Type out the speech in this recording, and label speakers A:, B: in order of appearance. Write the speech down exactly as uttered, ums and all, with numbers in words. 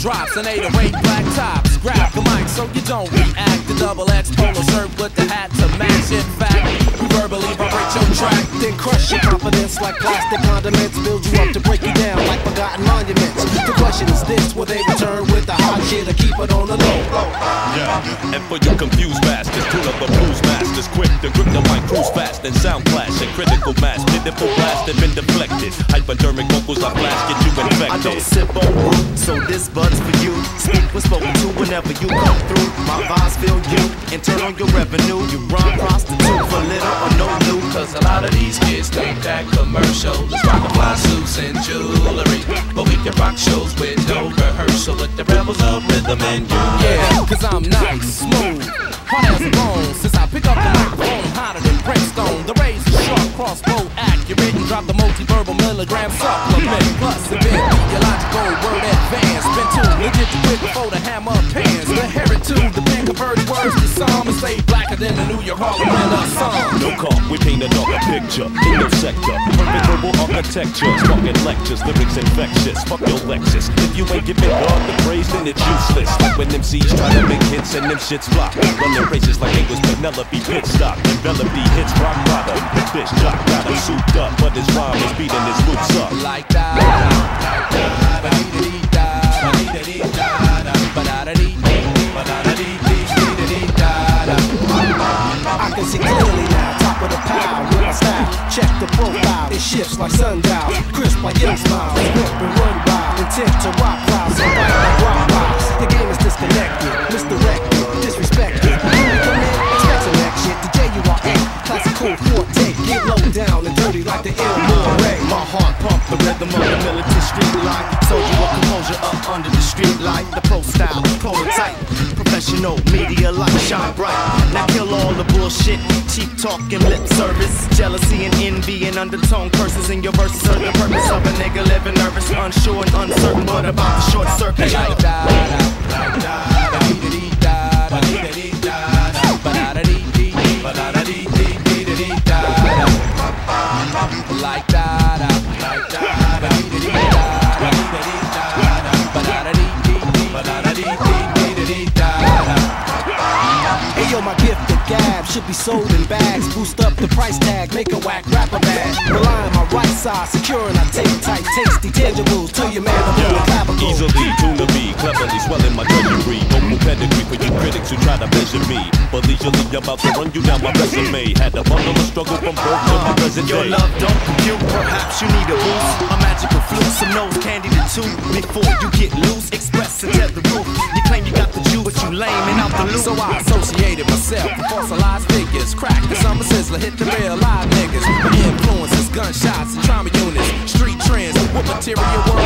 A: drops and eight oh eight black tops. Grab the mic so you don't react. The double X polo shirt with the hat to match. In fact, we verbally vibrate your track, then crush your confidence like plastic condiments. Build you up to break you down like forgotten monuments. The question is this: will they return with the hot shit or keep it on the low?
B: Yeah, and for you confused bastards, tune up the blues masters, quick to grip the mic, cruise fast and sound clash and critical mass, pitiful blast have been deflected. Hypodermic vocals I blast, get you infected.
C: I don't sip on root, so this bud's for you. Speak when spoken to whenever you come through. My vibes feel you, and turn on your revenue. You run prostitute for little or no loot.
A: Cause a lot of these kids think that commercial is rock and fly suits and jewelry, but we can rock shows with no rehearsal with the rebels of rhythm and you. Yeah, cause I'm nice, smooth, hard as a bone. Since I pick up the microphone, I'm hotter than brimstone. The razor sharp, crossbow accurate, and drop the multi-verbal milligram supplement. Plus the big theological word advanced. Been too legit to quit before the hammer pans. The heritage, the pen converted words to psalm and stay blacker than the New York Harlem in a song.
B: No call, we paint a darker picture in your sector. Perfect verbal architecture, sparking lectures, lyrics infectious. Fuck your Lexus. If you ain't giving God the praise, then it's useless. Like when M Cs try to make hits and them shits flop. Running races like it was Penelope pit stop. Envelop the hits, rock rider. The bitch jock got him souped up, but his rhyme is beating his boots up.
A: Like that, like that, ba dee dee da, ba dee dee da, ba da da dee dee, ba da da dee dee dee dee da.
D: I can see clearly now, top of the pile, with my style. Check the profile, it shifts like sundial, crisp like young smiles, whip and run wild, intent to rock crowds and fight like rock rocks. The game is disconnected, misdirected, disrespected. When we come in, expect some next shit. The J U R A, classical forte, get low down and dirty like the ill Moray.
C: My heart pump the rhythm of the militant street life. Soldier of composure up under the street light. The pro style, prototype, professional media light shine bright. Now kill all the bullshit, cheap talk and lip service, jealousy and envy and undertone curses in your verses. Serve the purpose of a nigga living nervous, unsure and uncertain, but about the short circuit.
A: Like da da, like da da, dee dee da, ba dee dee da, ba da da dee dee, ba da da dee dee dee dee da. Like da da, like da da, dee dee da, ba dee dee da, ba da da dee dee, ba da da dee dee dee da.
D: Hey yo, my gift of gab should be sold in bags. Boost up the price tag, make a whack rapper mad. Rely on my right side, secure and I take tight, tasty tangibles to your man, I'm on the clavicle.
B: Easily tune to me, cleverly swelling my treasury. Vocal pedigree for you critics who try to measure me. But leisurely about to run you down my resume. Had a bundle of struggle from birth to my present
C: Your
B: day.
C: love don't compute, perhaps you need a boost. A magical flute, some nose candy to two. Before you get loose, express and tell the roof. You claim you got the juice, but you lame and out the loop.
A: So I associated myself with fossilized figures. Crack the summer sizzler, hit the real live niggas. My influences, gunshots and trauma units. Street trends, what material world